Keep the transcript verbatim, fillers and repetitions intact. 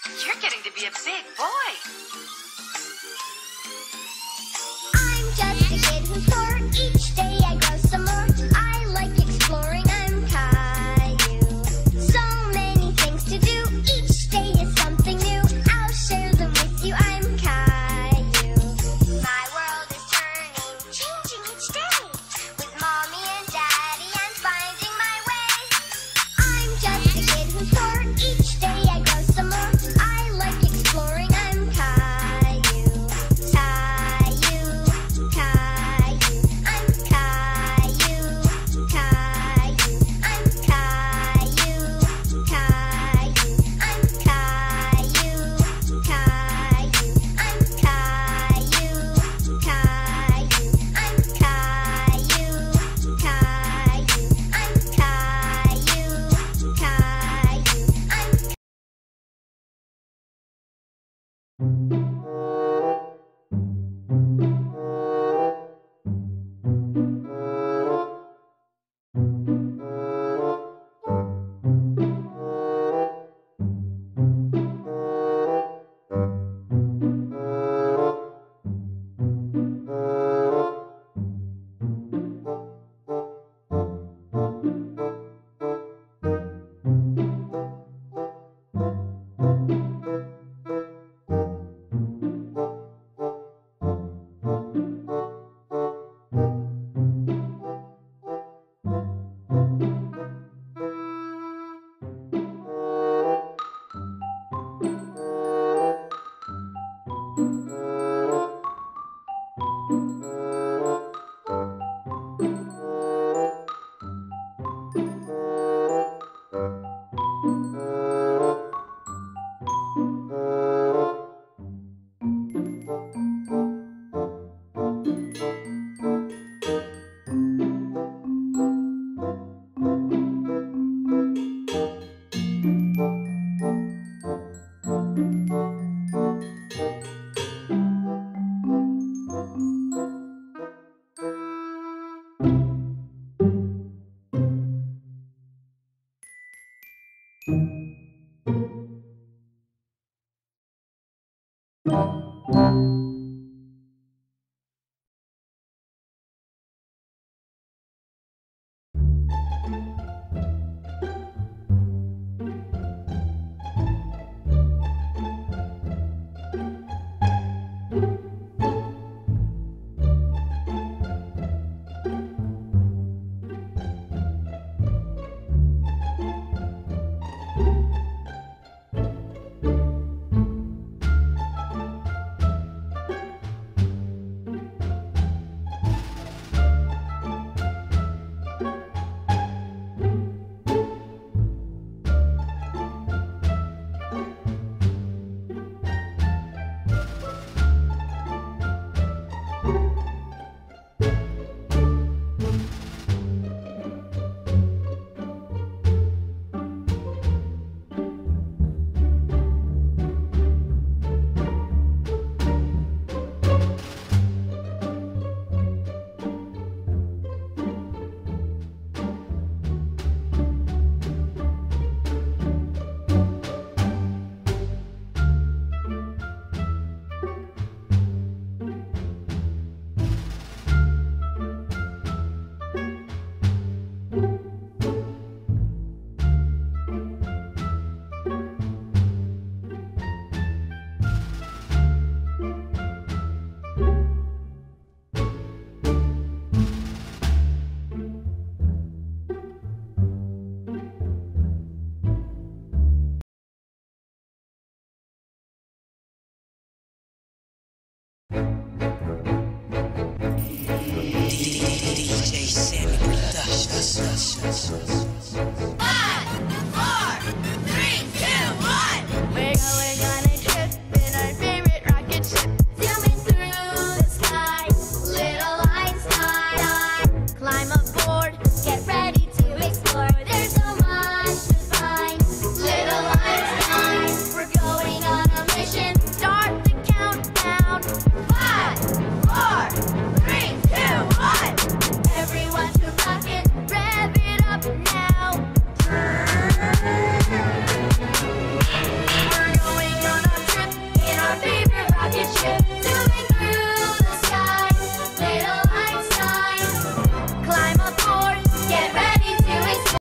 You're getting to be a big boy. I'm just a kid who's four. Each day I grow some more. I like exploring. I'm Caillou. So many things to do. Each day is something new. I'll share them with you. I'm Caillou. My world is turning, changing each day. With mommy and daddy, I'm finding my way. I'm just a kid who's four. Each day I grow some more. I like exploring. I'm Caillou. Caillou, Caillou. I'm Caillou, Caillou. I'm Caillou, Caillou. I'm Caillou, Caillou. I'm Caillou, Caillou. I'm Caillou, Caillou. I'm Caillou, Caillou. I'm D J Sammy Productions.